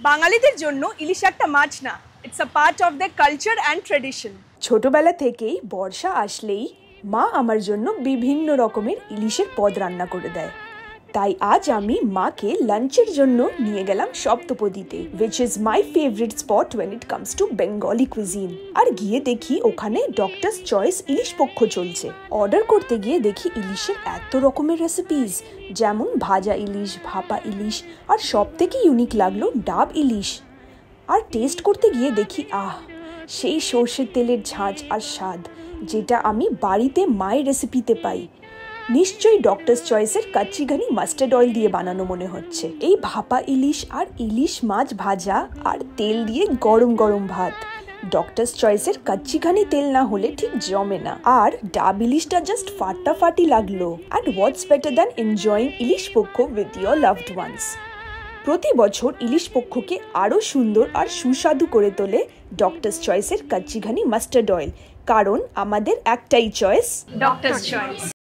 বাঙালিদের জন্য ইলিশ একটা মাছ না, it's a part of the culture and tradition. ছোটবেলা থেকেই বর্ষা আসলেই মা আমার জন্য বিভিন্ন রকমের ইলিশের পদ রান্না করে দেয়। তাই আজ আমি মাকে লাঞ্চের জন্য নিয়ে গেলাম সপ্তপদীতে, which is my favorite spot when it comes to Bengali cuisine। আর গিয়ে দেখি ওখানে ডক্টরস চয়েস ইলিশ পক্ষ চলছে। অর্ডার করতে গিয়ে দেখি ইলিশের এত রকমের রেসিপিস, যেমন ভাজা ইলিশ, ভাপা ইলিশ, আর সব থেকে ইউনিক লাগলো ডাব ইলিশ। আর টেস্ট করতে গিয়ে দেখি সেই সর্ষের তেলের ঝাঁঝ আর স্বাদ, যেটা আমি বাড়িতে মায়ের রেসিপিতে পাই। নিশ্চয়ই ডক্টরস চয়েসের কাচ্চি ঘানি মাস্টার্ড অয়েল দিয়ে বানানো মনে হচ্ছে। এই ভাপা ইলিশ আর ইলিশ মাছ ভাজা আর তেল দিয়ে গরম গরম ভাত, ডক্টরস চয়েসের কাচ্চি ঘানি তেল না হলে ঠিক জমে না। আর ডাব ইলিশটা জাস্ট ফাটাফাটি লাগলো। And what's better than enjoying ilish পক্ষ উইথ ইয়োর লাভড ওয়ান্স। প্রতি বছর ইলিশ পক্ষকে আরও সুন্দর আর সুস্বাদু করে তোলে ডক্টরস চয়েসের কাচ্চি ঘানি মাস্টার্ড অয়েল, কারণ আমাদের একটাই চয়েস, ডক্টরস চয়েস।